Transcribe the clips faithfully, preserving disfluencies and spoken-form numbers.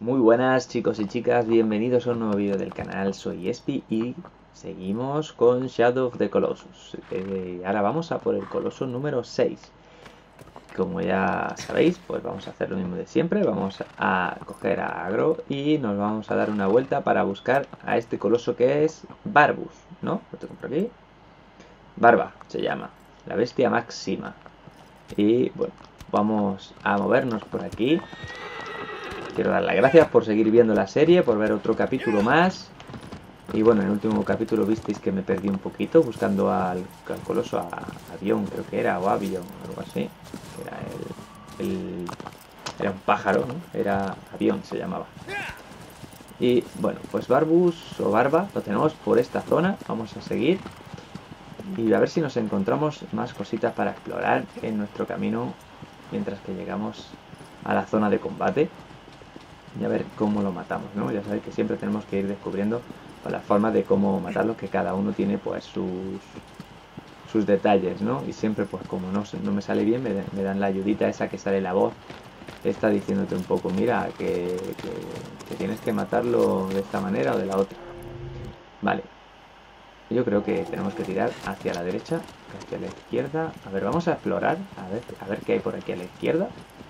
Muy buenas chicos y chicas, bienvenidos a un nuevo vídeo del canal, soy Espi y seguimos con Shadow of the Colossus. Eh, ahora vamos a por el coloso número seis. Como ya sabéis, pues vamos a hacer lo mismo de siempre, vamos a coger a Agro y nos vamos a dar una vuelta para buscar a este coloso que es Barbus, ¿no? Lo tengo por aquí. Barba se llama, la bestia máxima. Y bueno, vamos a movernos por aquí. Quiero dar las gracias por seguir viendo la serie, por ver otro capítulo más. Y bueno, en el último capítulo visteis que me perdí un poquito buscando al, al coloso, a Avión creo que era, o Avión, algo así. Era el, el era un pájaro, ¿no? Era Avión, se llamaba. Y bueno, pues Barbus o Barba lo tenemos por esta zona. Vamos a seguir y a ver si nos encontramos más cositas para explorar en nuestro camino mientras que llegamos a la zona de combate. Y a ver cómo lo matamos, ¿no? Ya sabéis que siempre tenemos que ir descubriendo pues, las formas de cómo matarlos, que cada uno tiene pues sus sus detalles, ¿no? Y siempre pues como no, no me sale bien, me, me dan la ayudita esa que sale la voz, está diciéndote un poco, mira, que, que, que tienes que matarlo de esta manera o de la otra. Vale. Yo creo que tenemos que tirar hacia la derecha, hacia la izquierda. A ver, vamos a explorar, a ver, a ver qué hay por aquí a la izquierda.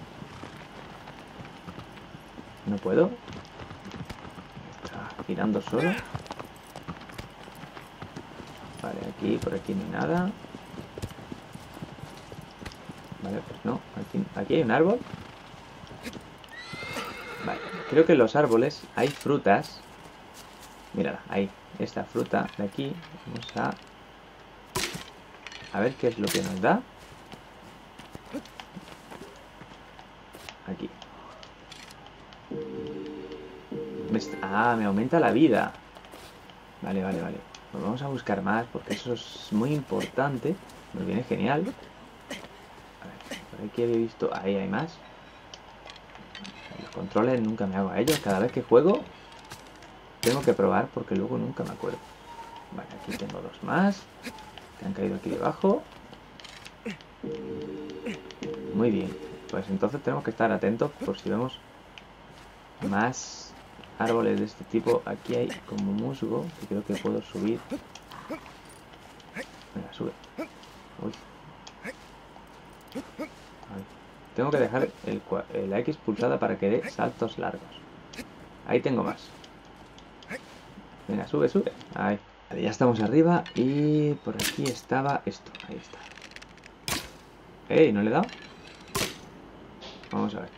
No puedo. Está girando solo. Vale, aquí, por aquí no hay nada. Vale, pues no. Aquí, aquí hay un árbol. Vale, creo que en los árboles hay frutas. Mírala, ahí. Esta fruta de aquí. Vamos a... A ver qué es lo que nos da. Aquí. Ah, me aumenta la vida. Vale, vale, vale. Pues vamos a buscar más porque eso es muy importante. Nos viene genial. A ver, por aquí había visto... Ahí hay más. Los controles nunca me hago a ellos. Cada vez que juego tengo que probar porque luego nunca me acuerdo. Vale, aquí tengo dos más que han caído aquí debajo. Muy bien. Pues entonces tenemos que estar atentos por si vemos más árboles de este tipo. Aquí hay como musgo que creo que puedo subir. Venga, sube. Uy. Ahí. Tengo que dejar el, la X pulsada para que dé saltos largos. Ahí tengo más. Venga, sube, sube. Ahí. Vale, ya estamos arriba y por aquí estaba esto. Ahí está. ¡Ey! ¿No le he dado? Vamos a ver.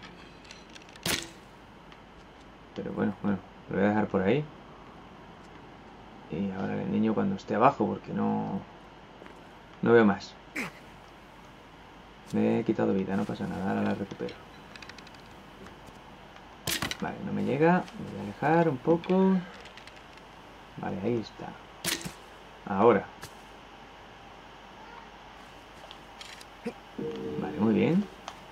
Pero bueno, bueno, lo voy a dejar por ahí. Y ahora el niño cuando esté abajo, porque no... No veo más. Me he quitado vida, no pasa nada, ahora la recupero. Vale, no me llega. Me voy a alejar un poco. Vale, ahí está. Ahora. Vale, muy bien.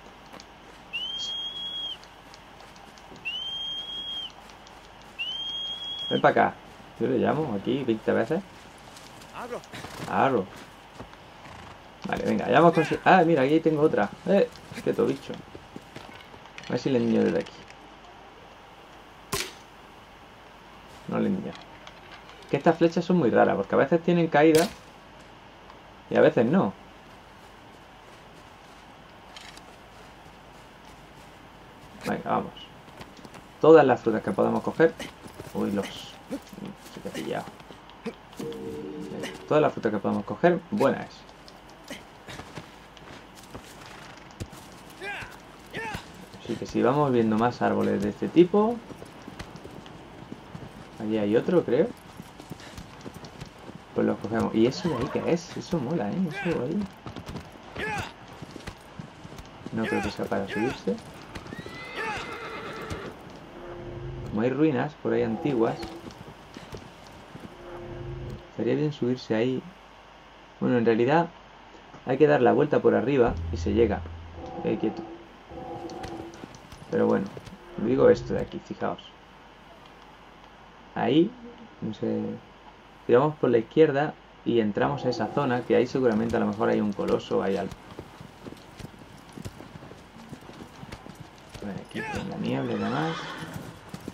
Ven para acá. Yo le llamo aquí veinte veces. Agro. Vale, venga, ya hemos conseguido... Ah, mira, aquí tengo otra. Eh, quieto, bicho. A ver si le niño desde aquí. No le niño. Que estas flechas son muy raras, porque a veces tienen caída y a veces no. Venga, vamos. Todas las frutas que podemos coger. Uy, los... Se te ha pillado. Todas las frutas que podemos coger, buena es. Así que si vamos viendo más árboles de este tipo. Allí hay otro, creo. Pues los cogemos. ¿Y eso de ahí qué es? Eso mola, ¿eh? Eso de ahí. No creo que sea para subirse. Como hay ruinas por ahí antiguas, estaría bien subirse ahí. Bueno, en realidad hay que dar la vuelta por arriba y se llega. Ahí quieto. Pero bueno, digo esto de aquí, fijaos. Ahí, no sé, tiramos por la izquierda y entramos a esa zona, que ahí seguramente a lo mejor hay un coloso o hay algo. Vale, aquí con la niebla y demás.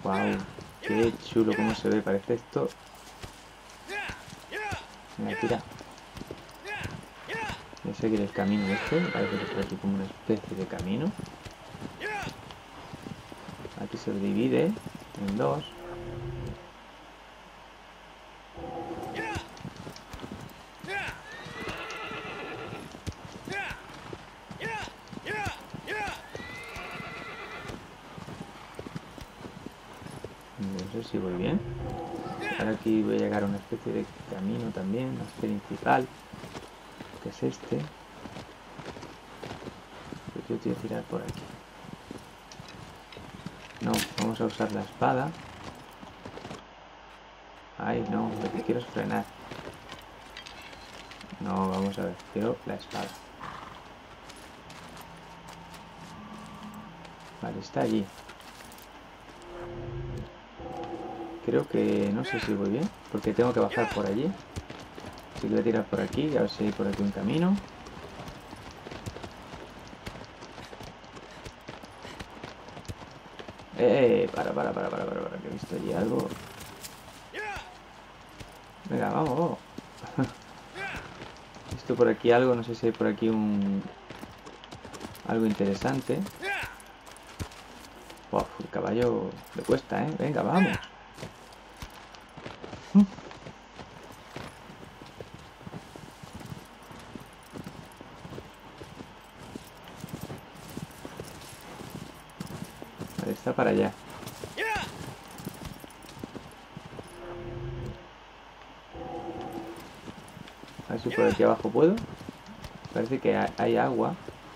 Wow, qué chulo cómo se ve, parece esto. Venga, tira. Voy a seguir el camino este, parece que está aquí como una especie de camino. Aquí se divide en dos. No sé si voy bien. Ahora aquí voy a llegar a una especie de camino también, más principal, que es este. Yo te voy a tirar por aquí. No, vamos a usar la espada. Ay, no, lo que quiero es frenar. No, vamos a ver, quiero la espada. Vale, está allí. Creo que no sé si voy bien, porque tengo que bajar por allí. Así que voy a tirar por aquí, a ver si hay por aquí un camino. Eh, para, para, para, para, para, para, que he visto allí algo. Venga, vamos, vamos. He visto por aquí algo, no sé si hay por aquí un... algo interesante. Uf, el caballo le cuesta, ¿eh? Venga, vamos. Vale, está para allá. A ver si por aquí abajo puedo. Parece que hay agua.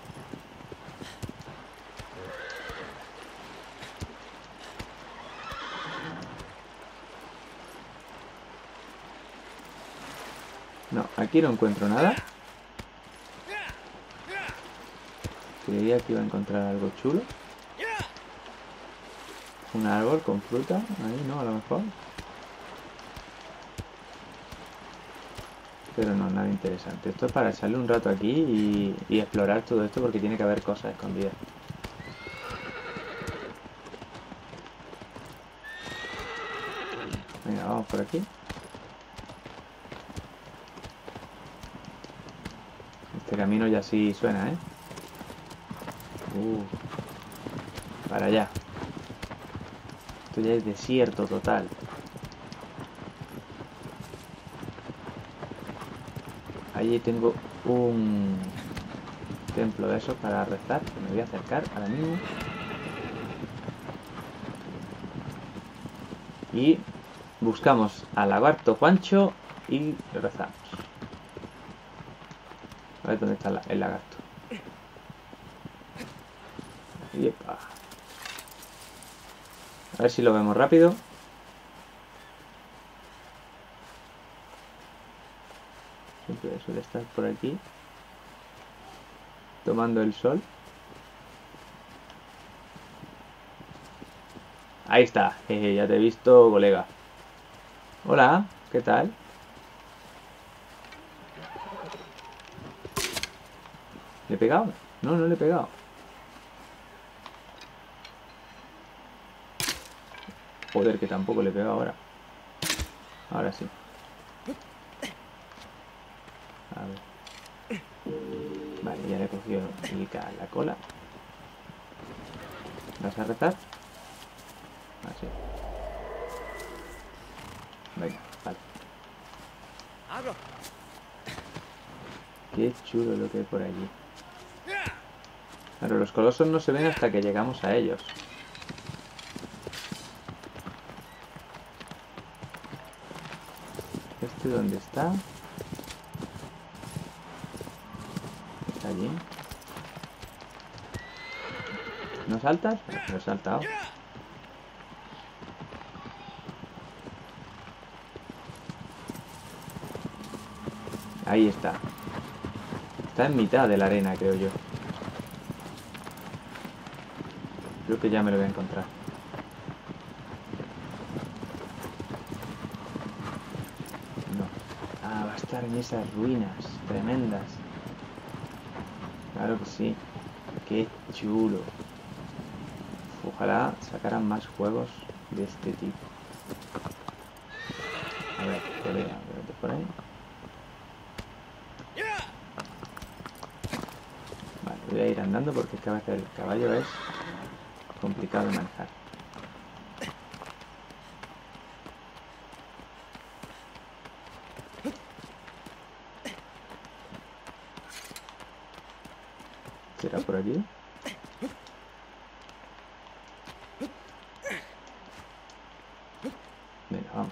No, aquí no encuentro nada. Creía que iba a encontrar algo chulo. Un árbol con fruta. Ahí no, a lo mejor. Pero no, nada interesante. Esto es para echarle un rato aquí y, y explorar todo esto porque tiene que haber cosas escondidas. Venga, vamos por aquí. Este camino ya sí suena, ¿eh? Uh, para allá. Esto ya es desierto total. Allí tengo un templo de esos para rezar, que me voy a acercar ahora mismo. Y buscamos al lagarto Juancho y rezamos. A ver dónde está el lagarto. Yepa. A ver si lo vemos rápido. Siempre suele estar por aquí tomando el sol. Ahí está, jeje, ya te he visto, colega. Hola, ¿qué tal? ¿Le he pegado? No, no le he pegado. Joder, que tampoco le he pegado ahora. Ahora sí. A ver. Vale, ya le he cogido la cola. ¿Vas a rezar? Así. Venga, vale. Qué chulo lo que hay por allí. Claro, los colosos no se ven hasta que llegamos a ellos. ¿Este dónde está? ¿Está allí? ¿No saltas? No he saltado. Ahí está. Está en mitad de la arena, creo yo. Creo que ya me lo voy a encontrar. No. Ah, va a estar en esas ruinas tremendas. Claro que sí. Qué chulo. Uf. Ojalá sacaran más juegos de este tipo. A ver, pelea, vete por ahí. Vale, voy a ir andando porque es que a veces el caballo es complicado de manejar. ¿Será por aquí? Venga, vamos.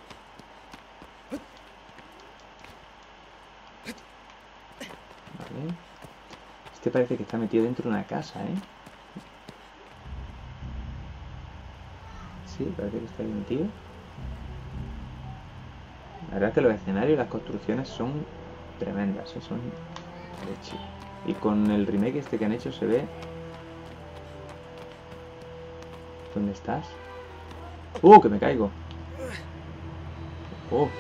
Vale. Este parece que está metido dentro de una casa, ¿eh? Sí, parece que está ahí metido. La verdad es que los escenarios y las construcciones son tremendas, ¿eh? Son de chido. Y con el remake este que han hecho se ve... ¿Dónde estás? ¡Uh, que me caigo! ¡Oh!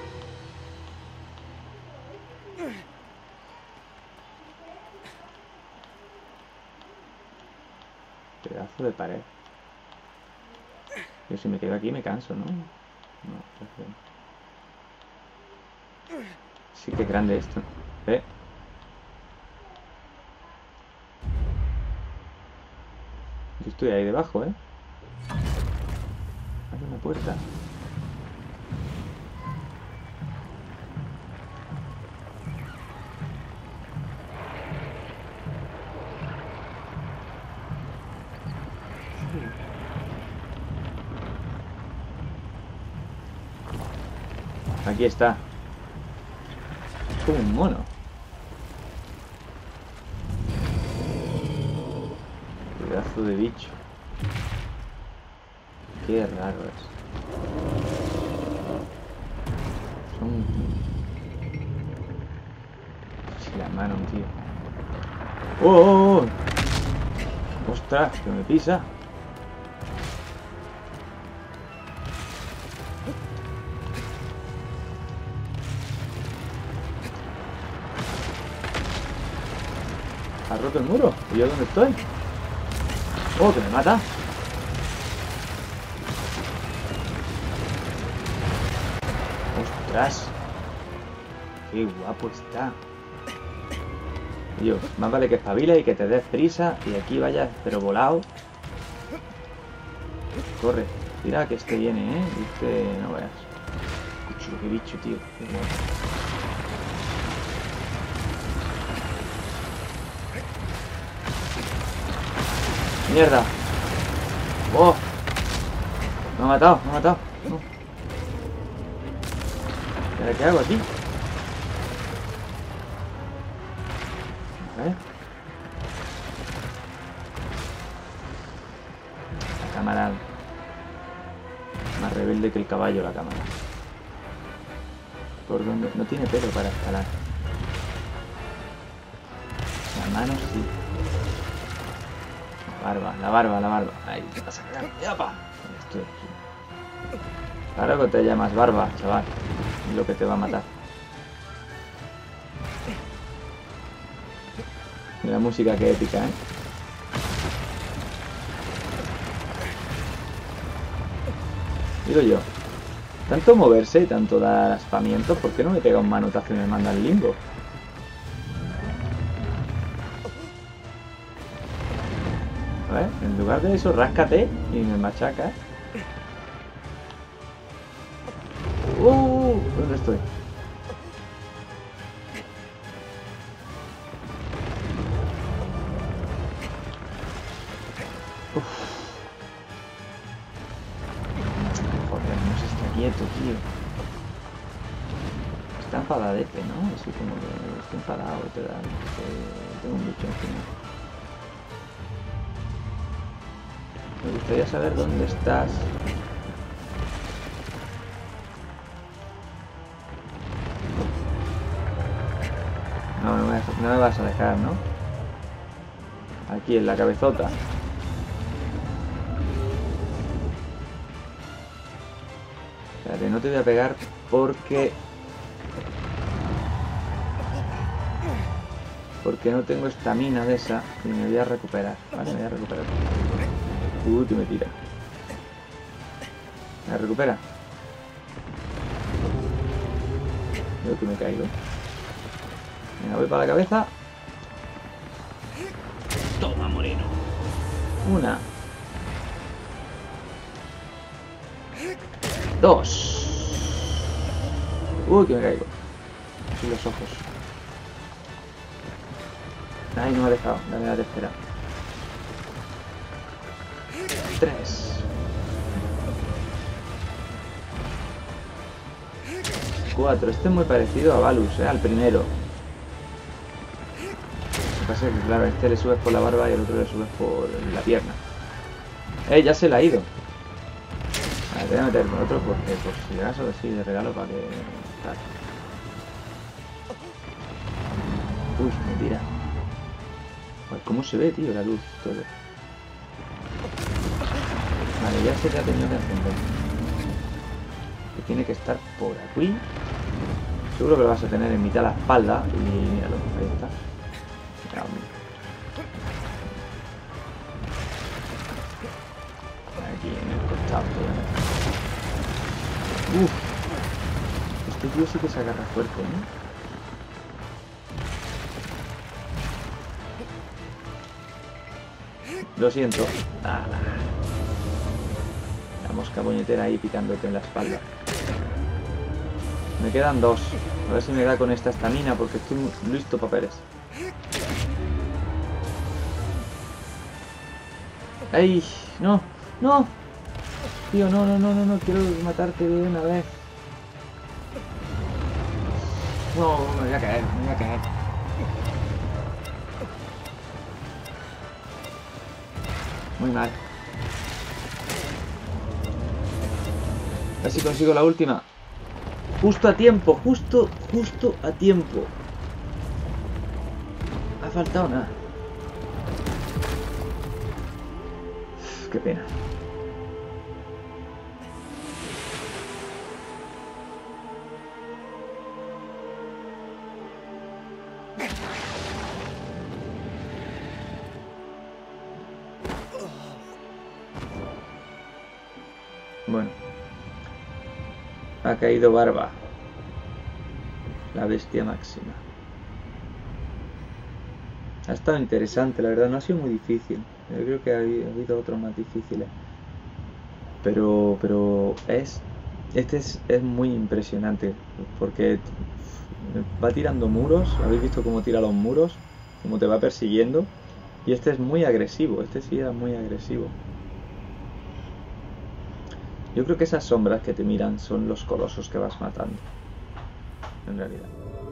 Pedazo de pared. Yo si me quedo aquí me canso, ¿no? No, sí que es grande esto. ¿Eh? Yo estoy ahí debajo, ¿eh? Hay una puerta. Aquí está. Es como un mono. Pedazo de bicho. Qué raro es. Son... Sí, la mano, tío. ¡Oh, oh, oh! ¡Ostras! Que me pisa. ¿Ha roto el muro? ¿Y yo dónde estoy? ¡Oh, que me mata! ¡Ostras! ¡Qué guapo está! Dios, más vale que espabiles y que te des prisa y aquí vayas, pero volado. Corre. Mira que este viene, ¿eh? Este, no veas. Escucho, qué bicho, tío. Qué guapo. ¡Mierda! ¡Oh! Me ha matado, me ha matado. No. ¿Y ahora qué hago aquí? A ver. La cámara... Más rebelde que el caballo, la cámara. ¿Por dónde? No tiene pelo para escalar. La mano sí. La barba, la barba, la barba. Ahí, te vas a cagar. ¡Yapa! Estoy aquí. Claro que te llamas barba, chaval. Es lo que te va a matar. Mira la música, que épica, ¿eh? Digo yo, tanto moverse y tanto dar aspamientos, ¿por qué no me pega un manotazo y me manda al limbo? A ver, en lugar de eso, ráscate y me machaca. ¡Uh! ¿Dónde estoy? Uf. Joder, no se está quieto, tío. Está enfadadete, ¿no? Así como que está enfadado, te da... Que tengo un bicho encima. Me gustaría saber dónde estás. No, no me, no me vas a dejar, ¿no? Aquí, en la cabezota. Espérate, no te voy a pegar porque... Porque no tengo estamina de esa y me voy a recuperar. Vale, me voy a recuperar. Uh, que me tira. Me recupera. Creo que me caigo. Venga, voy para la cabeza. Toma, moreno. Una. Dos. Uy, que me caigo. Sin los ojos. Ay, no me ha dejado. Dame la tercera. Tres. Cuatro. Este es muy parecido a Balus, ¿eh? Al primero. Lo que pasa es que, claro, a este le subes por la barba y al otro le subes por la pierna. ¡Eh! Ya se le ha ido. Vale, voy a meter con otro porque, por si acaso, así de regalo para que... Vale. Uy, me tira. Pues, ¿cómo se ve, tío, la luz? Todo. Vale, ya se te ha tenido que encender. Que tiene que estar por aquí. Seguro que lo vas a tener en mitad de la espalda. Y míralo, ahí está. Mira, aquí en el costado. Uff. Este tío sí que se agarra fuerte, ¿eh? Lo siento. Ah, la mosca puñetera ahí picándote en la espalda. Me quedan dos. A ver si me da con esta estamina porque estoy listo papeles. ¡Ay! ¡No! ¡No! Tío, no, no, no, no, no. Quiero matarte de una vez. No, me voy a caer, me voy a caer. Muy mal. A ver si consigo la última. Justo a tiempo, justo, justo a tiempo. Ha faltado nada. Uf, qué pena. Bueno. Ha caído Barba. La bestia máxima. Ha estado interesante, la verdad. No ha sido muy difícil. Yo creo que ha habido otros más difíciles. Pero, pero es... Este es, es muy impresionante. Porque va tirando muros. ¿Habéis visto cómo tira los muros? Cómo te va persiguiendo. Y este es muy agresivo. Este sí era muy agresivo. Yo creo que esas sombras que te miran son los colosos que vas matando. En realidad.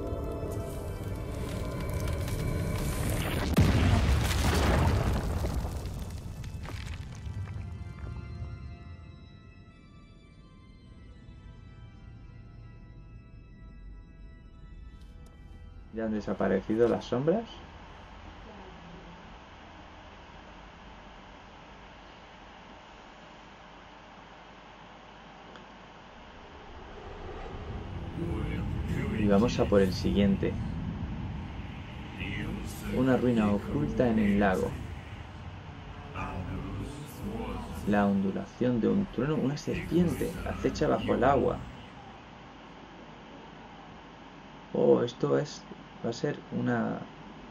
¿Ya han desaparecido las sombras? Y vamos a por el siguiente. Una ruina oculta en el lago. La ondulación de un trueno. Una serpiente acecha bajo el agua. Oh, esto es... Va a ser una...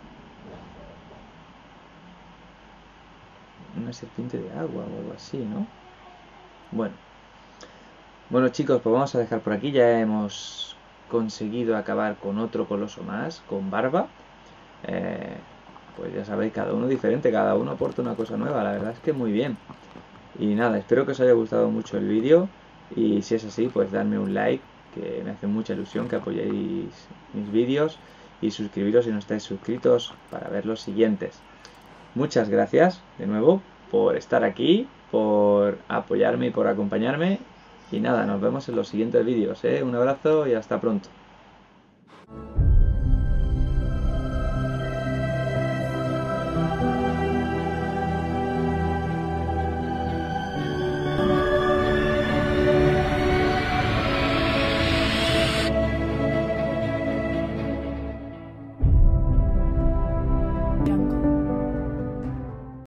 Una serpiente de agua o algo así, ¿no? Bueno. Bueno, chicos, pues vamos a dejar por aquí. Ya hemos conseguido acabar con otro coloso más, con Barba. Eh, pues ya sabéis, cada uno diferente, cada uno aporta una cosa nueva. La verdad es que muy bien. Y nada, espero que os haya gustado mucho el vídeo. Y si es así, pues dadme un like, que me hace mucha ilusión que apoyéis mis vídeos. Y suscribiros si no estáis suscritos para ver los siguientes. Muchas gracias de nuevo por estar aquí, por apoyarme y por acompañarme. Y nada, nos vemos en los siguientes vídeos, ¿eh? Un abrazo y hasta pronto.